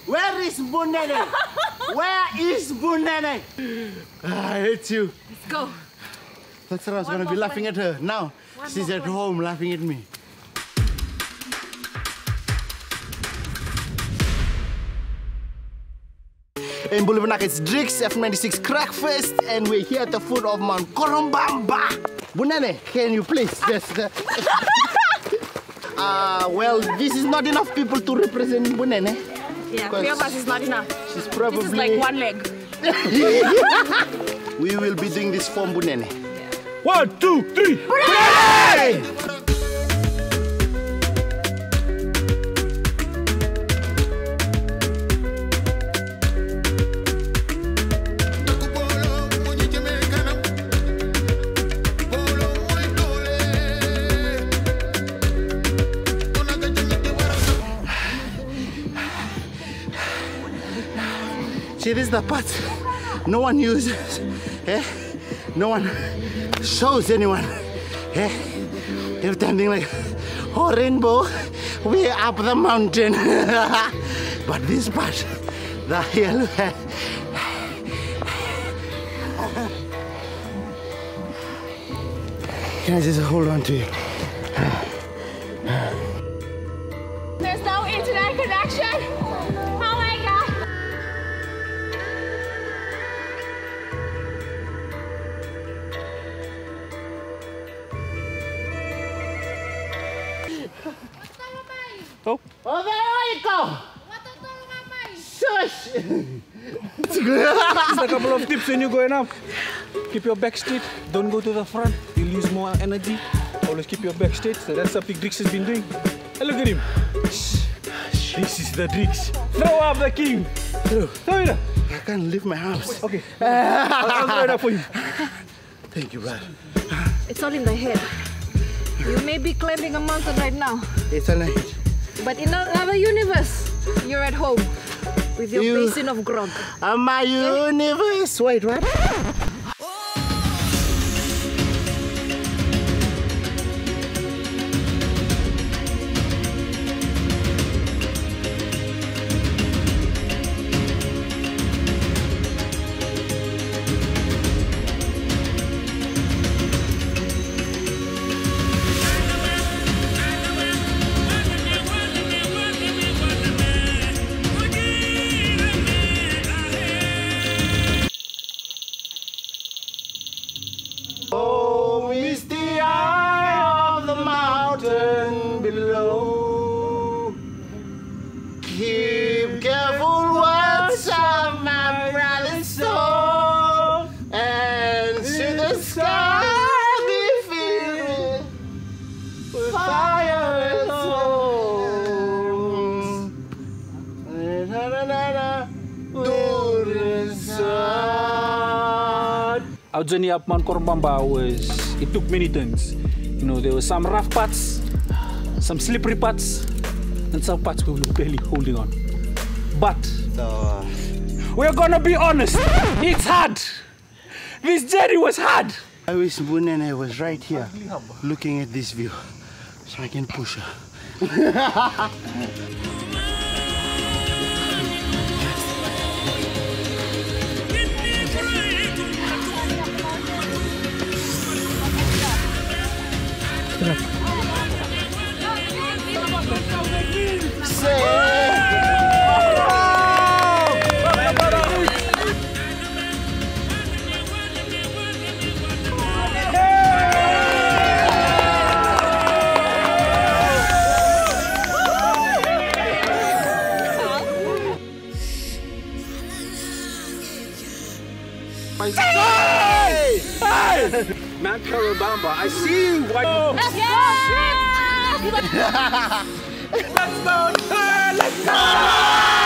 Where is Bunene? Where is Bunene? I hate you. Let's go. That's what I was going to be laughing at her. Now, she's at home laughing at me. In Boulevard, it's Drix F96 Crackfest, and we're here at the foot of Mount Korombamba. Bunene, can you please just... well, this is not enough people to represent Bunene. Yeah, 3 of us is not enough. She's probably... This is like 1 leg. We will be doing this for Bunene. 1, 2, 3. Bunene! See, this is the part no one uses, eh? No one shows anyone, eh? Every time they're like, oh, rainbow, we're up the mountain. But this part, the hill, can I just hold on to it? There's no internet connection. Oh my God. Oh. Oh, there you go. Shush. Just a couple of tips when you're going up. Keep your back straight. Don't go to the front. You'll use more energy. Always keep your back straight. So that's something Drix has been doing. And look at him. This is the Drix. Throw up the king. Throw it up. I can't leave my house. Okay. I'll throw it up for you. Thank you, brother. It's all in the head. You may be climbing a mountain right now, It's all right. but in another universe, you're at home with your basin of grog. My universe. Wait, what? Oh, is the eye of the mountain below. Keep careful watch of my brother's soul, and to the sky be filled with fire and soul. To the sun. Our journey up Mount Korombamba it took many turns. You know, there were some rough parts, some slippery parts, and some parts we were barely holding on. But we're gonna be honest, it's hard. This journey was hard. I wish Bunene was right here, looking at this view, so I can push her. Hey! Hey! Mount Korombamba, I see you! Let's go! Let's go! Let's go!